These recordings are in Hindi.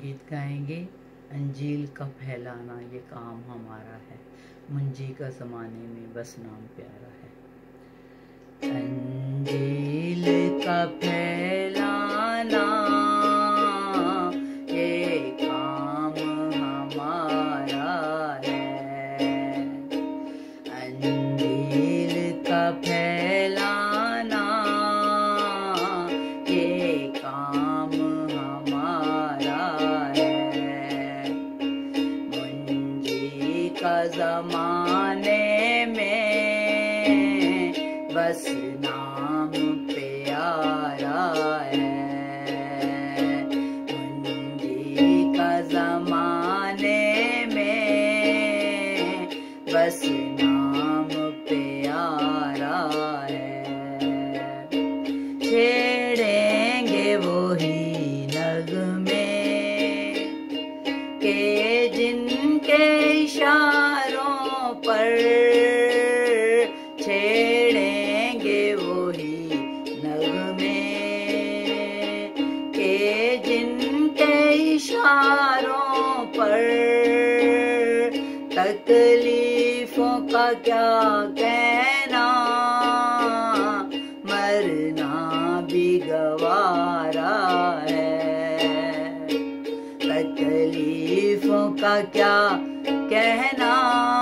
गीत गाएंगे। अंजील का फैलाना ये काम हमारा है, मुंजी का ज़माने में बस नाम प्यारा है। अंजील का फैलाना ये काम हमारा है। अंजील का फैलाना ये काम हमारा है। मुंजी का ज़माने में बस नाम प्यारा है। मुंजी का ज़माने में बस नाम प्यारा है। छेड़ेंगे वही नगमे के जिनके इशारों पर, छेड़ेंगे वही नगमे के जिनके इशारों पर। तकलीफों का क्या कहना, मरना भी गवारा है। तकलीफों का क्या कहना,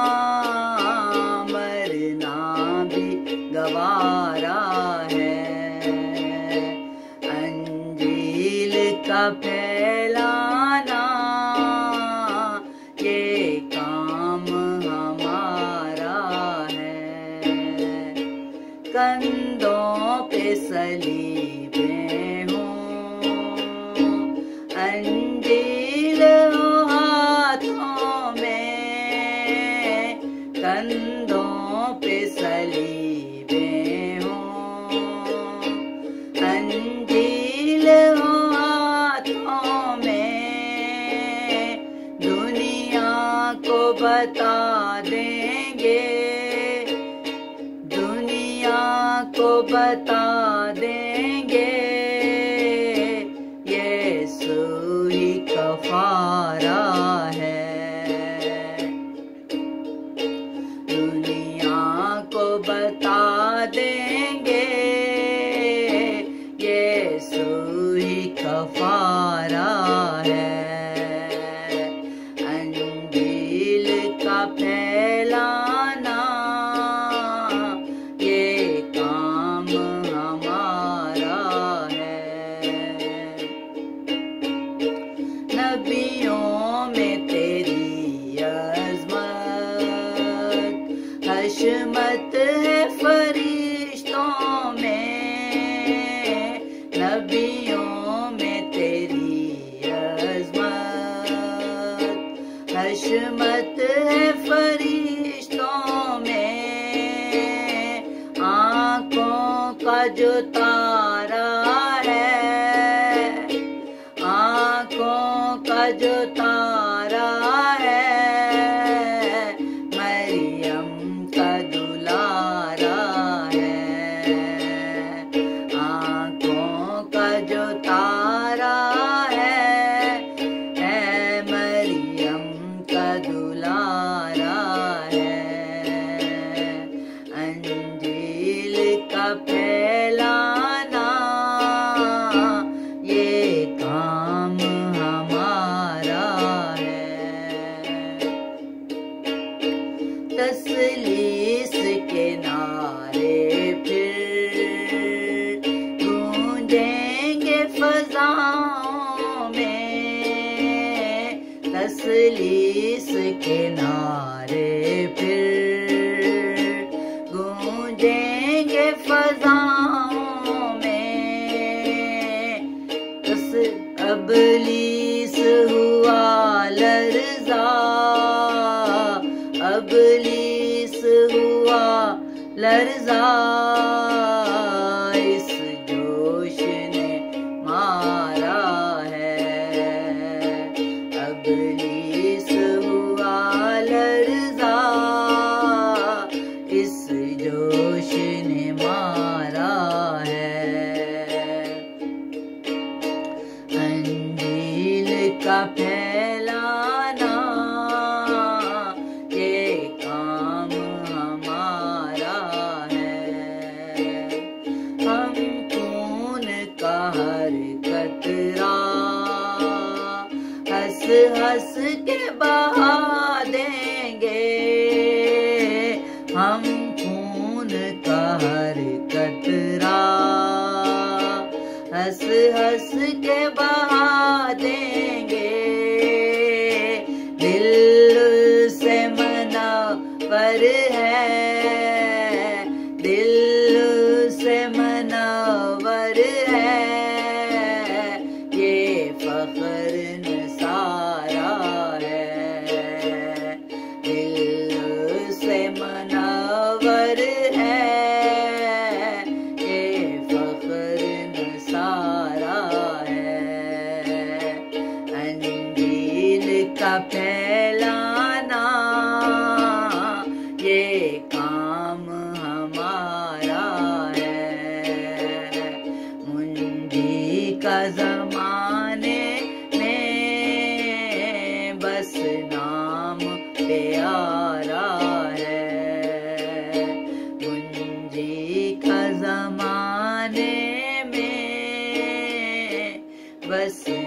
मरना भी गवारा है। अंजील का फैलाना ये काम हमारा है। कंधों पे सलीबें हों, अंजील हो हाथों में। कंधों पे सलीबें हों, अंजील हो हाथों में। दुनिया को बता देंगे, दुनिया को बता देंगे, यीशु ही कफारा है। दुनिया को बता देंगे, यीशु ही कफारा है। अंजील का फैलाना ये काम हमारा है। नबियों में तेरी अज़मत, हशमत है फरिश्तों में। नबियों में तेरी अज़मत, हशमत है फरिश्तों में। आँखों का जो तारा है, आँखों का जो तारा है, मरियम का दुलारा है। आँखों का जो तारा है मरियम का दुलारा है। अंजील का फैलाना ये काम हमारा है। तस्लीस के नारे फिर गूंजेंगे फज़ाओं में। तस्लीस के नारे फिर गूंजेंगे फज़ाओं में। अबलीस हुआ लर्ज़ा, अबलीस हुआ लर्ज़ा, इस जोश ने मारा है। अबलीस हुआ लर्ज़ा, इस जोश ने मारा है। अंजील का फैलाना ये काम हमारा है। हम खून का हर कतरा हंस हंस के बहा देंगे। हम खून का हर कतरा हंस हंस के बहा देंगे। दिल से मनावर है, दिल से मनावर है, ये फख्र सारा है। दिल से मनावर है, ये फख्र सारा है। अंजील का फैलाना ये काम हमारा है। मुंजी का ज़माने में बस नाम प्यारा है। मुंजी का ज़माने में बस